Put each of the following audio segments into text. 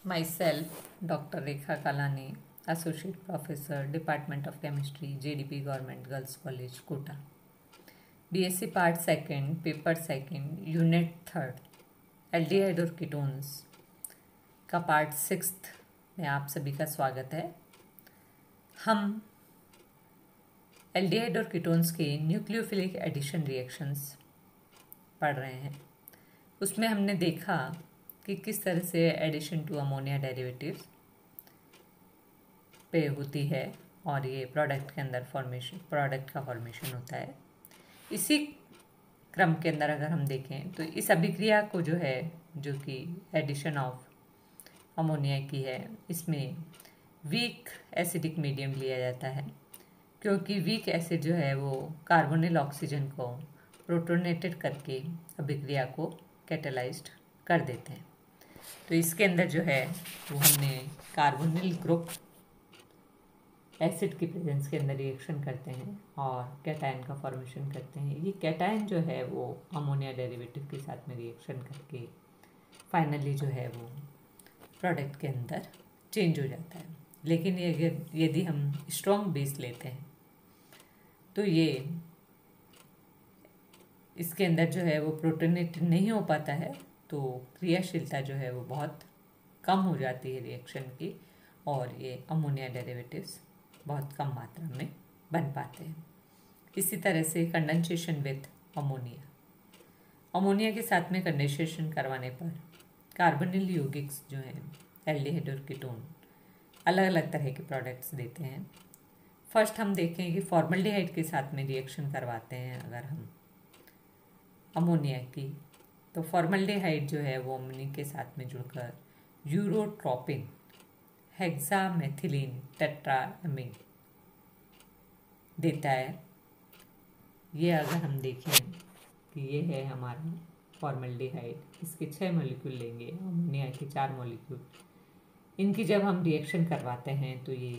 Myself, Dr. Rekha Kalani, Associate Professor, Department of Chemistry, JDP Government Girls College, Kota. BSc Part 2nd, Paper 2nd, Unit 3rd, aldehyde और ketones का part 6th में आप सभी का स्वागत है। हम एल्डिहाइड और कीटोन्स के न्यूक्लियोफिलिक एडिशन रिएक्शंस पढ़ रहे हैं। उसमें हमने देखा कि किस तरह से एडिशन टू अमोनिया डेरिवेटिव्स पे होती है और ये प्रोडक्ट के अंदर प्रोडक्ट का फॉर्मेशन होता है। इसी क्रम के अंदर अगर हम देखें तो इस अभिक्रिया को जो है, जो कि एडिशन ऑफ अमोनिया की है, इसमें वीक एसिडिक मीडियम लिया जाता है, क्योंकि वीक एसिड जो है वो कार्बोनिल ऑक्सीजन को प्रोटोनेटेड करके अभिक्रिया को कैटेलाइज्ड कर देते हैं। तो इसके अंदर जो है वो हमने कार्बोनिल ग्रुप एसिड की प्रेजेंस के अंदर रिएक्शन करते हैं और कैटायन का फॉर्मेशन करते हैं। ये कैटायन जो है वो अमोनिया डेरिवेटिव के साथ में रिएक्शन करके फाइनली जो है वो प्रोडक्ट के अंदर चेंज हो जाता है। लेकिन यदि हम स्ट्रॉन्ग बेस लेते हैं तो ये इसके अंदर जो है वो प्रोटोनेटेड नहीं हो पाता है, तो क्रियाशीलता जो है वो बहुत कम हो जाती है रिएक्शन की और ये अमोनिया डेरिवेटिव्स बहुत कम मात्रा में बन पाते हैं। इसी तरह से कंडेंसेशन विथ अमोनिया के साथ में कंडेंसेशन करवाने पर कार्बोनिल यौगिक जो हैं एल्डिहाइड और कीटोन अलग अलग तरह के प्रोडक्ट्स देते हैं। फर्स्ट हम देखें कि फॉर्मल्डिहाइड के साथ में रिएक्शन करवाते हैं अगर हम अमोनिया की, तो फॉर्मल्डिहाइड जो है वो अमोनिया के साथ में जुड़कर यूरोट्रोपिन हेक्सामेथिलीन टेट्राएमीन देता है। ये अगर हम देखें कि ये है हमारा फॉर्मल्डिहाइड, इसके 6 मॉलिक्यूल लेंगे, अमोनिया के 4 मॉलिक्यूल, इनकी जब हम रिएक्शन करवाते हैं तो ये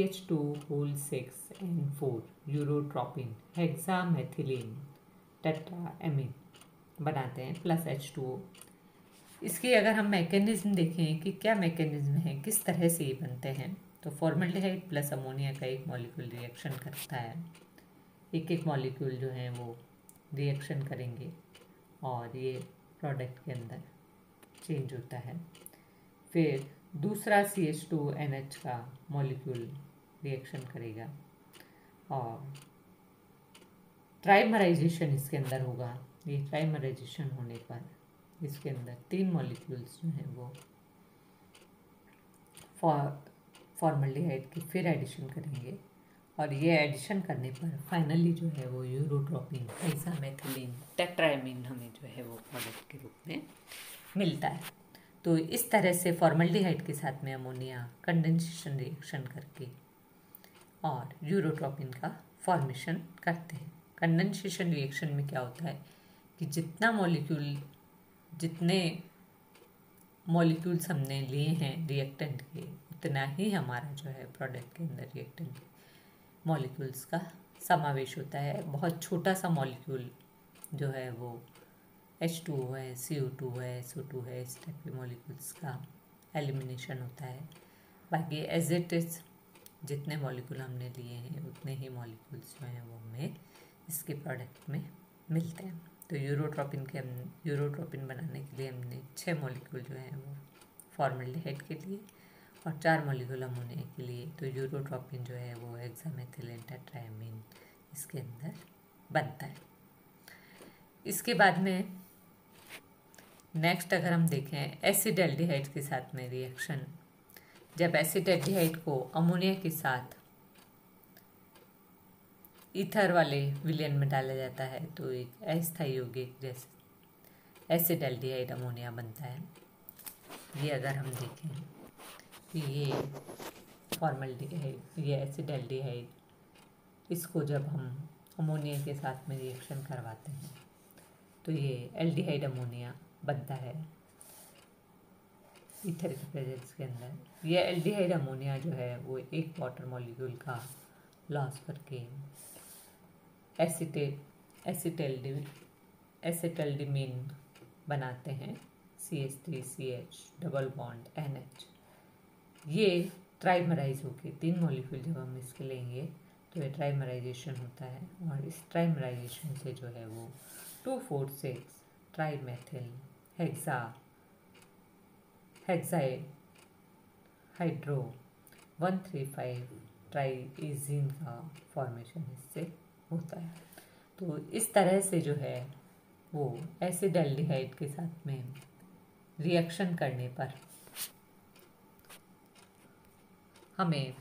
CH2 6N4 urotropin hexamethylene tetraammine बनाते हैं प्लस H2O। इसकी अगर हम मैकेनिज्म देखें कि क्या मैकेनिज्म है, किस तरह से ये बनते हैं, तो फॉर्मल्डिहाइड प्लस अमोनिया का एक मॉलिक्यूल रिएक्शन करता है, एक मॉलिक्यूल जो है वो रिएक्शन करेंगे और ये प्रोडक्ट के अंदर चेंज होता है। फिर दूसरा CH2NH का मॉलिक्यूल रिएक्शन करेगा और ट्राइमराइजेशन इसके अंदर होगा। ये ट्राइमराइजेशन होने पर इसके अंदर 3 मॉलिक्यूल्स जो हैं वो फॉर्मल्डिहाइड की फिर एडिशन करेंगे और ये एडिशन करने पर फाइनली जो है वो यूरोट्रोपिन हेक्सामेथिलीन टेट्राएमीन हमें जो है वो प्रोडक्ट के रूप में मिलता है। तो इस तरह से फॉर्मल्डिहाइड के साथ में अमोनिया कंडेंसेशन रिएक्शन करके और यूरोट्रोपिन का फॉर्मेशन करते हैं। कंडेंसेशन रिएक्शन में क्या होता है कि जितने मॉलिक्यूल्स हमने लिए हैं रिएक्टेंट के, उतना ही हमारा जो है प्रोडक्ट के अंदर रिएक्टेंट मॉलिक्यूल्स का समावेश होता है। बहुत छोटा सा मॉलिक्यूल जो है वो H2O है, CO2 है, SO2 है, इस टाइप के मॉलिक्यूल्स का एलिमिनेशन होता है। बाकी एज इट इज जितने मॉलिक्यूल हमने लिए हैं उतने ही मॉलिक्यूल्स जो हैं वो हमें इसके प्रोडक्ट में मिलते हैं। तो यूरोट्रोपिन बनाने के लिए हमने 6 मॉलिक्यूल जो हैं वो फॉर्मल्डिहाइड के लिए और 4 मॉलिक्यूल अमोनिया के लिए। तो यूरोट्रोपिन जो है वो हेक्सामेथिलीन टेट्राएमीन इसके अंदर बनता है। इसके बाद में नेक्स्ट अगर हम देखें एसिडल्डिहाइड के साथ में रिएक्शन, जब एसिडल्डिहाइड को अमोनिया के साथ ईथर वाले विलयन में डाला जाता है तो एक अस्थायी यौगिक जैसे एसिडल्डिहाइड अमोनिया बनता है। ये अगर हम देखें कि ये फॉर्मल्डिहाइड, ये एसिडल्डिहाइड, इसको जब हम अमोनिया के साथ में रिएक्शन करवाते हैं तो ये एल्डिहाइड अमोनिया बनता है ईथर की प्रेजेंस के अंदर। ये एल्डिहाइड अमोनिया जो है वो एक वाटर मॉलिक्यूल का लॉस करके एसिटल्डिमीन बनाते हैं CH3CH डबल बॉन्ड NH। ये ट्राइमराइज होके 3 मॉलिक्यूल जब हम इसके लेंगे तो ये ट्राइमराइजेशन होता है, और इस ट्राइमराइजेशन से जो है वो 2,4,6 ट्राइमेथिल हेक्साइड हाइड्रो 1,3,5 ट्राइजीन का फॉर्मेशन इससे होता है। तो इस तरह से जो है वो एसिडल्डिहाइड के साथ में रिएक्शन करने पर हमें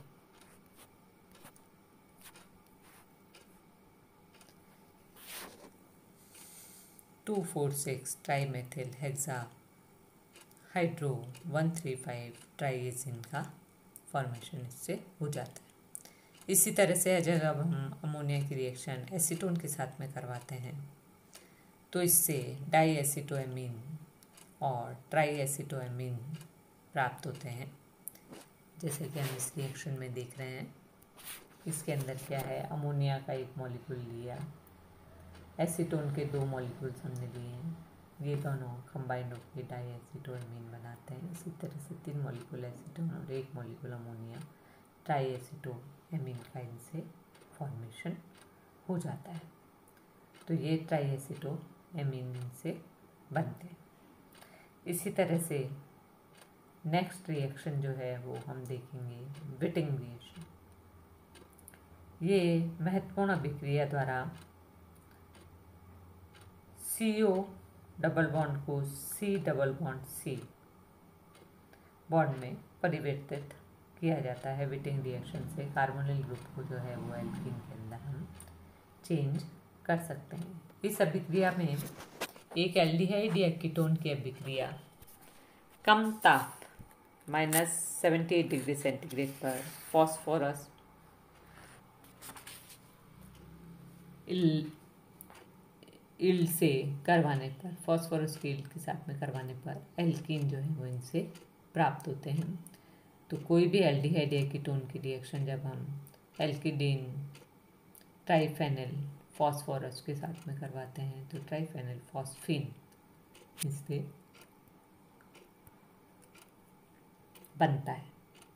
two 4,6 trimethyl hexahydro 1,3,5 triazine का फॉर्मेशन इससे हो जाता है। इसी तरह से जब हम अमोनिया की रिएक्शन एसीटोन के साथ में करवाते हैं तो इससे डाई एसीटोएमीन और ट्राई एसीटोएमीन प्राप्त होते हैं। जैसे कि हम इस रिएक्शन में देख रहे हैं, इसके अंदर क्या है, अमोनिया का एक मॉलिक्यूल लिया, एसीटोन के 2 मॉलिक्यूल्स हमने लिए हैं, ये दोनों कंबाइंड होकर डाई एसीटोएमीन बनाते हैं। इसी तरह से 3 मॉलिक्यूल एसीटोन और 1 मॉलिक्यूल अमोनिया ट्राई एसीटोएमीन का इनसे फॉर्मेशन हो जाता है। तो ये ट्राई एसीटोएमीन से बनते हैं। इसी तरह से नेक्स्ट रिएक्शन जो है वो हम देखेंगे विटिंग रिएक्शन। ये महत्वपूर्ण अभिक्रिया द्वारा CO डबल बॉन्ड को C double bond C bond में परिवर्तित किया जाता है। विटिंग रिएक्शन से कार्बोनिल ग्रुप को जो है वो एल्कीन के अंदर हम चेंज कर सकते हैं। इस अभिक्रिया में एक एल्डिहाइड या कीटोन की अभिक्रिया कम ताप -78 डिग्री सेंटीग्रेड पर फॉस्फोरस इल्ड से करवाने पर, फॉस्फोरस की इल्ड के साथ में करवाने पर एल्कीन जो है वो इनसे प्राप्त होते हैं। तो कोई भी एल्डिहाइड या कीटोन की रिएक्शन जब हम एल्किडीन ट्राइफेनिल फॉस्फोरस के साथ में करवाते हैं तो ट्राइफेनिल फॉस्फीन इससे बनता है।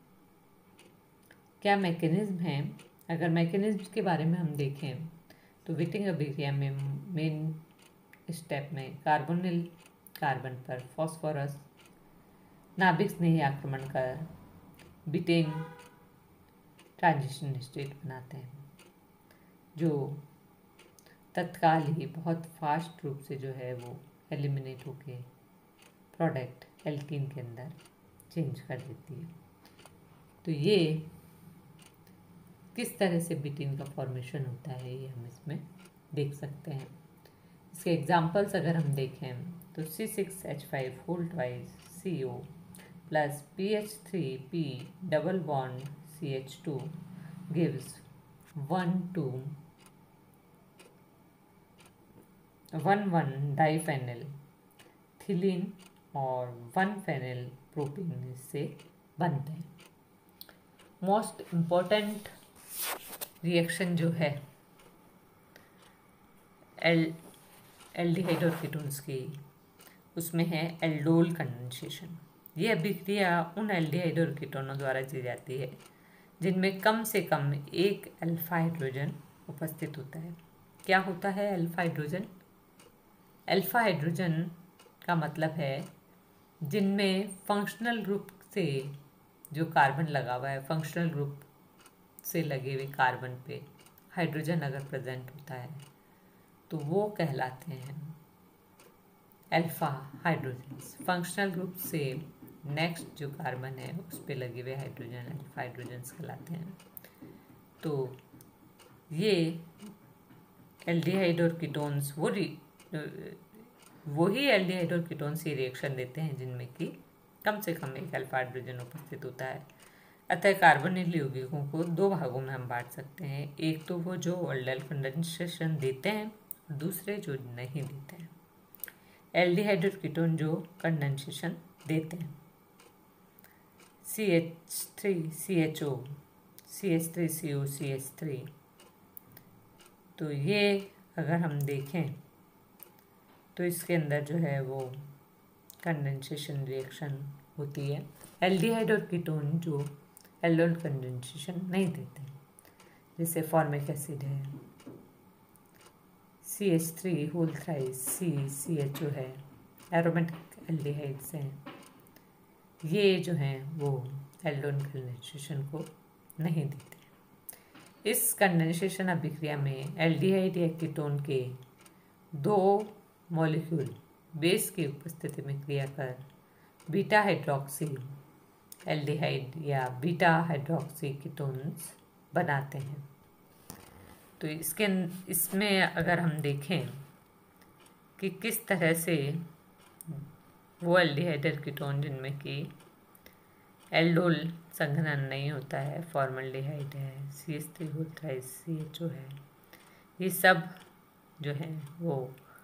क्या मैकेनिज्म है? अगर मैकेनिज्म के बारे में हम देखें तो विटिंग अभिक्रिया में मेन स्टेप में कार्बोनिल कार्बन पर फॉस्फोरस नाभिक स्नेही आक्रमण कर बिटेन ट्रांजिशन स्टेट बनाते हैं, जो तत्काल ही बहुत फास्ट रूप से जो है वो एलिमिनेट होके प्रोडक्ट एल्कीन के अंदर चेंज कर देती है। तो ये किस तरह से बिटीन का फॉर्मेशन होता है ये हम इसमें देख सकते हैं। इसके एग्जांपल्स अगर हम देखें तो C6H5 whole twice CO plus PH3P double bond CH2 gives 1,1 diphenylethylene और 1 फेनिल प्रोपीन से बनते हैं। मोस्ट इम्पोर्टेंट रिएक्शन जो है एल्डिहाइड और कीटोन्स की, उसमें है एल्डोल कंडेंसेशन। ये अभिक्रिया उन एल्डिहाइड और कीटोनों द्वारा की जाती है जिनमें कम से कम एक अल्फा हाइड्रोजन उपस्थित होता है। क्या होता है अल्फा हाइड्रोजन? अल्फा हाइड्रोजन का मतलब है जिनमें फंक्शनल ग्रुप से जो कार्बन लगा हुआ है, फंक्शनल ग्रुप से लगे हुए कार्बन पे हाइड्रोजन अगर प्रेजेंट होता है तो वो कहलाते हैं अल्फा हाइड्रोजन्स। फंक्शनल ग्रुप से नेक्स्ट जो कार्बन है उस पे लगे हुए हाइड्रोजन अल्फा हाइड्रोजन्स कहलाते हैं। तो ये एल्डिहाइड और कीटोन्स वही एल्डिहाइड और कीटोन्स ये रिएक्शन देते हैं जिनमें कि कम से कम एक अल्फा हाइड्रोजन उपस्थित होता है। अतः कार्बोनिल यौगिकों को 2 भागों में हम बांट सकते हैं, एक तो वो जो एल्डिहाइड कंडेंसेशन देते हैं, दूसरे जो नहीं देते हैं। एल्डिहाइड और कीटोन जो कंडेंसेशन देते हैं, CH3CHO CH3CO CH3, तो ये अगर हम देखें तो इसके अंदर जो है वो कंडेंसेशन रिएक्शन होती है। एल्डिहाइड और कीटोन जो एल्डोल कंडेंसेशन नहीं देते, जैसे फॉर्मिक एसिड है, CH3 होल थ्राइस CCHO है, एरोमेटिक एल्डिहाइड्स हैं, ये जो हैं वो एल्डोल कंडेंसेशन को नहीं देते। इस कंडेंसेशन अभिक्रिया में एल्डिहाइड या कीटोन के दो मॉलिक्यूल बेस की उपस्थिति में क्रिया कर बीटा हाइड्रोक्सी एल्डिहाइड या बीटा हाइड्रोक्सी कीटोन्स बनाते हैं। तो इसमें अगर हम देखें कि किस तरह से वो एल्डिहाइड और कीटोन जिनमें कि एल्डोल संघनन नहीं होता है, फॉर्मल्डिहाइड है, CH3 होल थ्राइस CHO है, ये सब जो है वो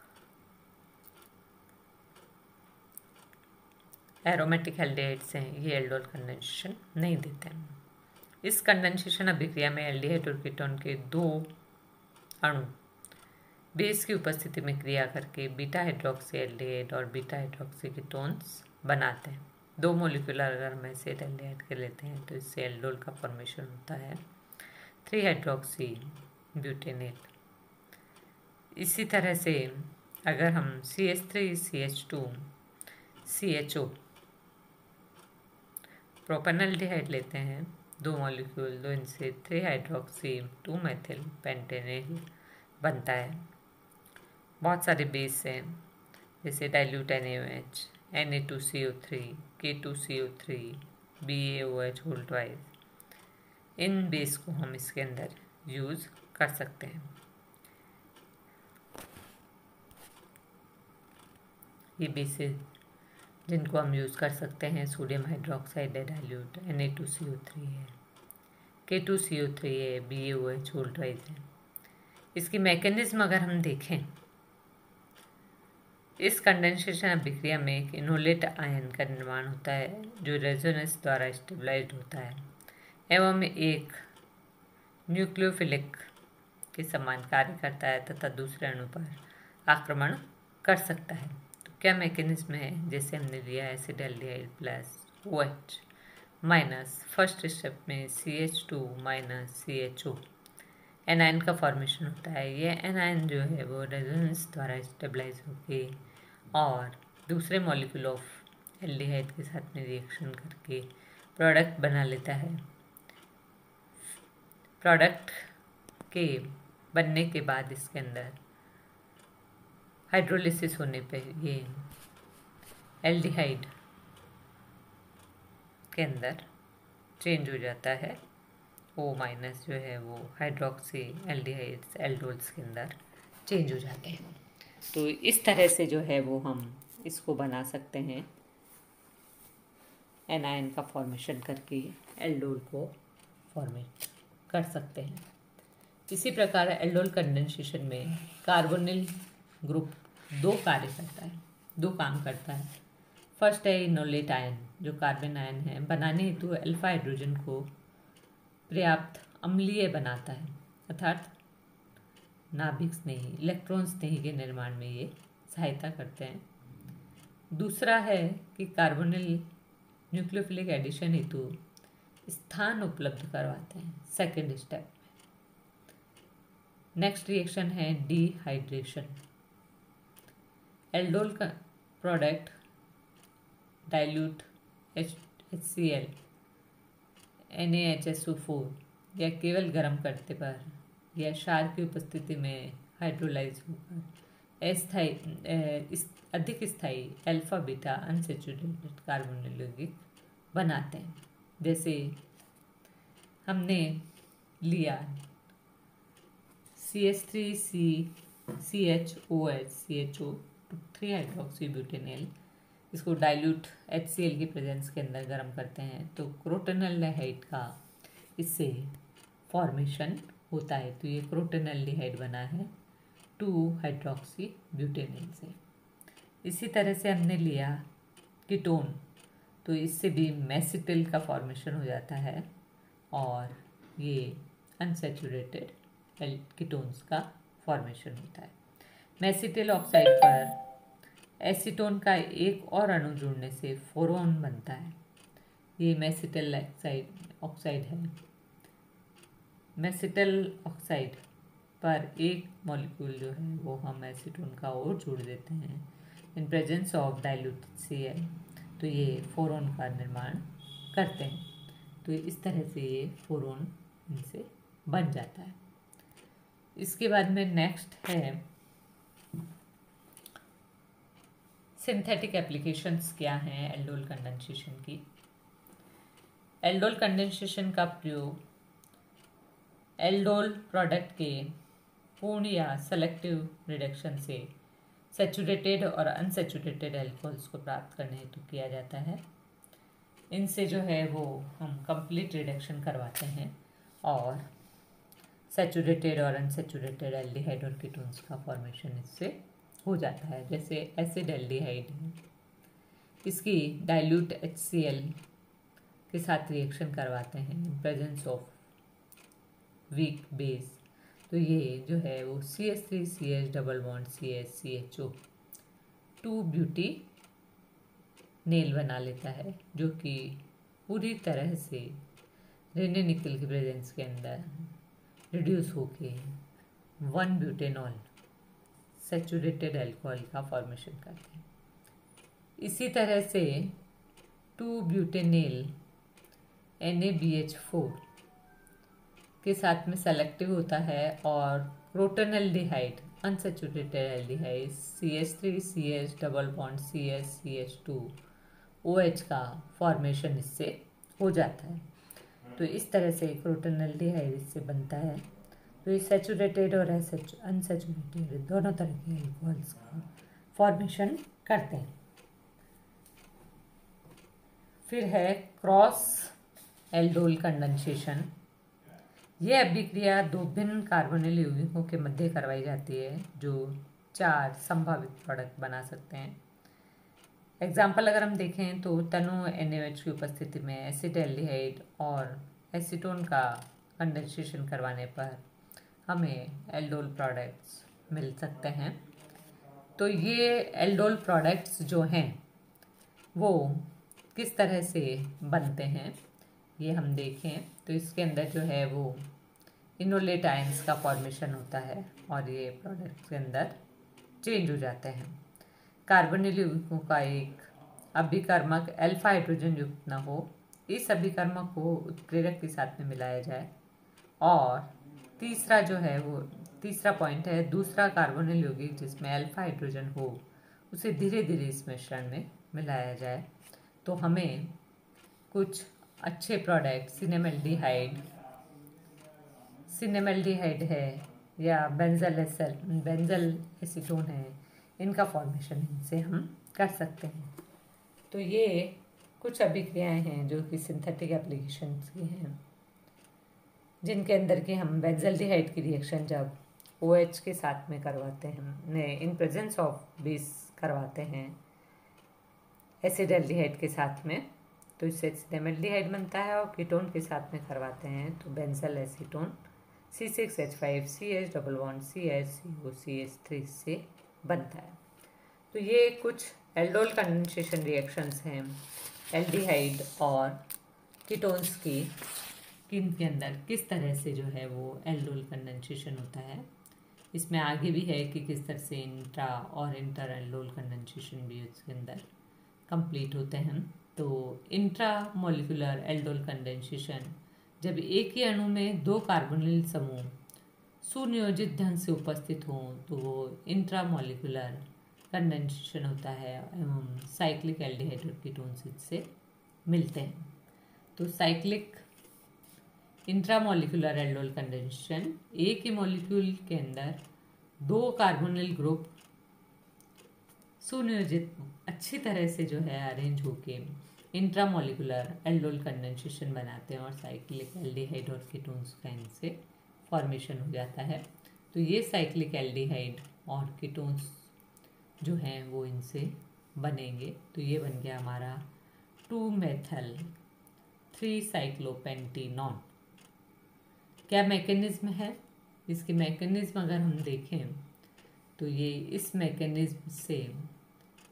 एरोमेटिक एल्डिहाइड्स हैं, ये एल्डोल कंडेंसेशन नहीं देते हैं। इस कंडेंसेशन अभिक्रिया में एल्डिहाइड और कीटोन के दो अणु बेस की उपस्थिति में क्रिया करके बीटा हाइड्रोक्सी एल्डिहाइड और बीटा हाइड्रोक्सी कीटोन्स बनाते हैं। दो मोलिकुलर अगर हम ऐसे एल्डिहाइड के लेते हैं तो इससे एल्डोल का फॉर्मेशन होता है 3 हाइड्रोक्सी ब्यूटेनेल। इसी तरह से अगर हम CH3 CH2 CHO प्रोपेनल्डिहाइड लेते हैं, दो मॉलिक्यूल, दो इनसे 3 हाइड्रोक्सी 2 मेथिल पेंटेनेल बनता है। बहुत सारे बेस हैं, जैसे dilute NaOH, Na2CO3, K2CO3, BaOH whole twice. इन बेस को हम इसके अंदर यूज़ कर सकते हैं। ये बेसिस जिनको हम यूज़ कर सकते हैं, सोडियम हाइड्रोक्साइड है डाइल्यूट, Na2CO3 है, K2CO3 है, BaOH होल ट्वाइस है। इसकी मैकेनिज्म अगर हम देखें, इस कंडेंसेशन अभिक्रिया में एक इनोलेट आयन का निर्माण होता है जो रेजोनेंस द्वारा स्टेबलाइज्ड होता है एवं एक न्यूक्लियोफिलिक के समान कार्य करता है तथा दूसरे अणु पर आक्रमण कर सकता है। तो क्या मैकेनिज्म है? जैसे हमने लिया acetaldehyde plus OH minus, first step में CH2 माइनस CHO एनायन का फॉर्मेशन होता है। ये एनायन जो है वो रेजोनेंस द्वारा स्टेबलाइज होके और दूसरे मॉलिक्यूल ऑफ एल्डिहाइड के साथ में रिएक्शन करके प्रोडक्ट बना लेता है। प्रोडक्ट के बनने के बाद इसके अंदर हाइड्रोलिसिस होने पे ये एल्डिहाइड के अंदर चेंज हो जाता है। O माइनस जो है वो हाइड्रोक्सी एल्डिहाइड्स एल्डोल्स के अंदर चेंज हो जाते हैं। तो इस तरह से जो है वो हम इसको बना सकते हैं, एनायन का फॉर्मेशन करके एल्डोल को फॉर्मेट कर सकते हैं। इसी प्रकार एल्डोल कंडेंसेशन में कार्बोनिल ग्रुप दो काम करता है। फर्स्ट है इनोलेट आयन, जो कार्बन आयन है, बनाने हेतु अल्फा हाइड्रोजन को पर्याप्त अम्लीय बनाता है, अर्थात नाभिक स्नेही इलेक्ट्रॉन स्नेही के निर्माण में ये सहायता करते हैं। दूसरा है कि कार्बोनिल न्यूक्लियोफिलिक एडिशन हेतु स्थान उपलब्ध करवाते हैं सेकेंड स्टेप में। नेक्स्ट रिएक्शन है डिहाइड्रेशन। एल्डोल का प्रोडक्ट डाइल्यूट HCl NaHSO4 या केवल गर्म करते पर या क्षार की उपस्थिति में हाइड्रोलाइज होकर अधिक स्थायी अल्फा बीटा अनसेचुरेटेड कार्बोनिल यौगिक बनाते हैं। जैसे हमने लिया CH3CHOH CHO 3 हाइड्रोक्सी ब्यूटेनेल, इसको डाइल्यूट HCl की प्रेजेंस के अंदर गर्म करते हैं तो क्रोटेनल्डिहाइड का इससे फॉर्मेशन होता है। तो ये क्रोटेनल्डिहाइड बना है 2 हाइड्रोक्सी ब्यूटेनेल से। इसी तरह से हमने लिया कीटोन, तो इससे भी मेसिटिल का फॉर्मेशन हो जाता है और ये अनसेचुरेटेड कीटोन्स का फॉर्मेशन होता है। मेसिटिल ऑक्साइड पर एसीटोन का एक और अणु जुड़ने से फोरोन बनता है। ये मेसिटल ऑक्साइड है। मेसिटल ऑक्साइड पर एक मॉलिक्यूल जो है वो हम एसीटोन का और जोड़ देते हैं in presence of diluted Cl, तो ये फोरोन का निर्माण करते हैं। तो इस तरह से ये फोरोन इनसे बन जाता है। इसके बाद में नेक्स्ट है सिंथेटिक एप्लीकेशंस क्या हैं एल्डोल कंडेंसेशन की। एल्डोल कंडेंसेशन का प्रयोग एल्डोल प्रोडक्ट के पूर्ण या सेलेक्टिव रिडक्शन से सैचुरेटेड और अनसैचुरेटेड एल्कोहल्स को प्राप्त करने हेतु किया जाता है। इनसे जो है वो हम कंप्लीट रिडक्शन करवाते हैं और सैचुरेटेड और अनसैचुरेटेड एल्डिहाइड और कीटोन्स का फॉर्मेशन इससे हो जाता है। जैसे एसिड एल्डिहाइड है, इसकी डाइल्यूट HCl के साथ रिएक्शन करवाते हैं in presence of weak base, तो ये जो है वो CH3CH double bond CH CHO 2 butenal बना लेता है, जो कि पूरी तरह से रेने निकल की प्रेजेंस के अंदर रिड्यूस होके 1 ब्यूटेनॉल सैचुरेटेड अल्कोहल का फॉर्मेशन करते हैं। इसी तरह से 2 ब्यूटेनेल NaBH4 के साथ में सेलेक्टिव होता है और crotonaldehyde unsaturated aldehyde CH3CH double bond CH2 OH का फॉर्मेशन इससे हो जाता है। तो इस तरह से क्रोटोनेल्डिहाइड इससे बनता है। तो ये सैचुरेटेड और अनसैचुरेटेड दोनों तरह के एल्कोहल्स का फॉर्मेशन करते हैं। फिर है क्रॉस एल्डोल कंडेंसेशन। यह अभिक्रिया 2 भिन्न कार्बोनिल यौगिकों के मध्य करवाई जाती है जो 4 संभावित प्रोडक्ट बना सकते हैं। एग्जाम्पल अगर हम देखें तो तनु NaOH की उपस्थिति में एसिड एल्डिहाइड और एसीटोन का कंडेंसेशन करवाने पर हमें एल्डोल प्रोडक्ट्स मिल सकते हैं। तो ये एल्डोल प्रोडक्ट्स जो हैं वो किस तरह से बनते हैं ये हम देखें तो इसके अंदर जो है वो इनोलेट आयंस का फॉर्मेशन होता है और ये प्रोडक्ट्स के अंदर चेंज हो जाते हैं। कार्बोनिल यौगिकों का एक अभिकर्मक अल्फा हाइड्रोजन युक्त न हो, इस अभिकर्मक को उत्प्रेरक के साथ में मिलाया जाए। और तीसरा जो है वो तीसरा पॉइंट है दूसरा कार्बोनिल यौगिक जिसमें अल्फा हाइड्रोजन हो उसे धीरे धीरे इस मिश्रण में मिलाया जाए। तो हमें कुछ अच्छे प्रोडक्ट सिनेमल्डिहाइड है या बेंजल एसीटोन है, इनका फॉर्मेशन इनसे हम कर सकते हैं। तो ये कुछ अभिक्रियाएं हैं जो कि सिंथेटिक एप्लीकेशंस की हैं, जिनके अंदर के हम बेंजल्डिहाइड की रिएक्शन जब OH के साथ में करवाते हैं इन प्रेजेंस ऑफ बेस करवाते हैं एसिड एल्डिहाइड के साथ में, तो इससे सिनेमल्डिहाइड बनता है। और कीटोन के साथ में करवाते हैं तो benzyl acetone C6H5CH double bond CH3 से बनता है। तो ये कुछ एल्डोल कंडेंसेशन रिएक्शंस हैं एल्डिहाइड और कीटोन्स की, इनके अंदर किस तरह से जो है वो एल्डोल कंडेंसेशन होता है। इसमें आगे भी है कि किस तरह से इंट्रा और इंटर एल्डोल कंडेंसेशन भी उसके अंदर कंप्लीट होते हैं। तो इंट्रा मॉलिक्यूलर एल्डोल कंडेंसेशन जब एक ही अणु में 2 कार्बोनिल समूह सुनियोजित ढंग से उपस्थित हों तो वो इंट्रा मॉलिक्यूलर कंडेंसेशन होता है एवं साइक्लिक एल्डिहाइड और कीटोन्स से मिलते हैं। तो साइक्लिक इंट्रामॉलिक्यूलर एल्डोल कंडेंसेशन एक ही मॉलिक्यूल के अंदर 2 कार्बोनिल ग्रुप सुनियोजित अच्छी तरह से जो है अरेंज होके इंट्रामॉलिक्यूलर एल्डोल कंडेंसेशन बनाते हैं और साइक्लिक एल्डिहाइड और कीटोन्स का इनसे फॉर्मेशन हो जाता है। तो ये साइक्लिक एल्डिहाइड और कीटोन्स जो हैं वो इनसे बनेंगे। तो ये बन गया हमारा 2-मेथल 3-साइक्लोपेंटेनॉन। क्या मैकेनिज्म है इसकी? मैकेनिज्म अगर हम देखें तो ये इस मैकेनिज्म से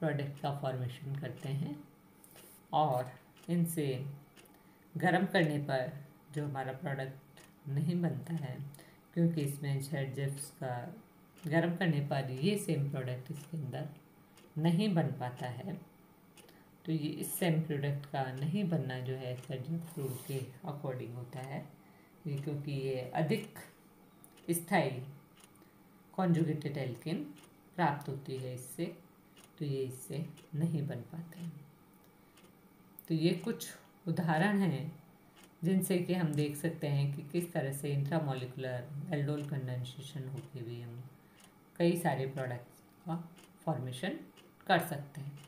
प्रोडक्ट का फॉर्मेशन करते हैं और इनसे गर्म करने पर जो हमारा प्रोडक्ट नहीं बनता है, क्योंकि इसमें ZZFs का गर्म करने पर ये सेम प्रोडक्ट इसके अंदर नहीं बन पाता है। तो ये इस सेम प्रोडक्ट का नहीं बनना जो है ZZF रूल के अकॉर्डिंग होता है, ये क्योंकि ये अधिक स्थायी कॉन्जुगेटेड एल्केन प्राप्त होती है इससे, तो ये इससे नहीं बन पाते हैं। तो ये कुछ उदाहरण हैं जिनसे कि हम देख सकते हैं कि किस तरह से इंट्रामोलिकुलर एल्डोल कंडेंसेशन होकर भी हम कई सारे प्रोडक्ट्स का फॉर्मेशन कर सकते हैं।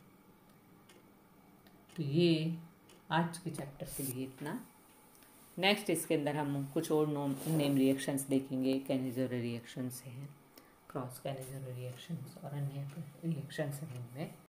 तो ये आज के चैप्टर के लिए इतना। नेक्स्ट इसके अंदर हम कुछ और नेम रिएक्शंस देखेंगे। कैनिज़ेरो रिएक्शंस हैं, क्रॉस कैनिज़ेरो रिएक्शंस और अन्य रिएक्शंस हैं इनमें।